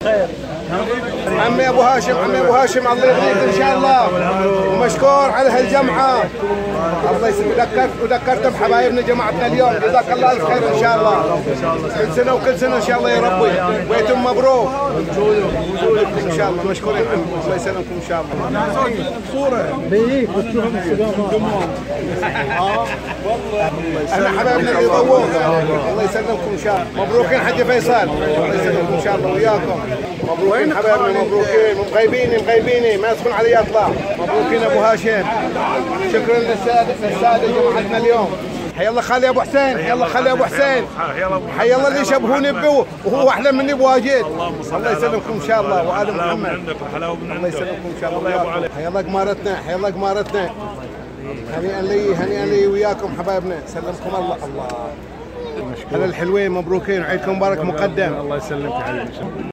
عمي ابو هاشم، عمي ابو هاشم، الله يغنيك ان شاء الله، ومشكور على هالجمعه. الله يسلمك، وذكرت بحبايبنا جماعتنا اليوم، جزاك الله الف خير ان شاء الله. كل سنه وكل سنه ان شاء الله يا ربي، بيتم مبروك ان شاء الله. مشكورين عمي، الله يسلمكم ان شاء الله. صوره بيك وتشوفهم الجمهور. احنا حبايبنا اللي يضووك، الله يسلمكم ان شاء الله. مبروكين حجي فيصل، الله يسلمكم ان شاء الله وياكم. مبروكين حبايبنا، مبروكين. مغيبيني ما يدخل علي اطلع. مبروكين ابو هاشم. شكرا للساده جماعتنا اليوم. حي الله خالي ابو حسين، حي الله خالي ابو حسين، حي الله اللي يشبهوني به وهو احلى مني بواجد. الله يسلمكم ان شاء الله وال محمد. الله يسلمكم ان شاء الله. حي الله قمارتنا، حي الله قمارتنا. هنيئا لي وياكم حبايبنا، سلمكم الله. الله هلا الحلوين، مبروكين وعيدكم مبارك مقدم. الله يسلمك يا حبيبي.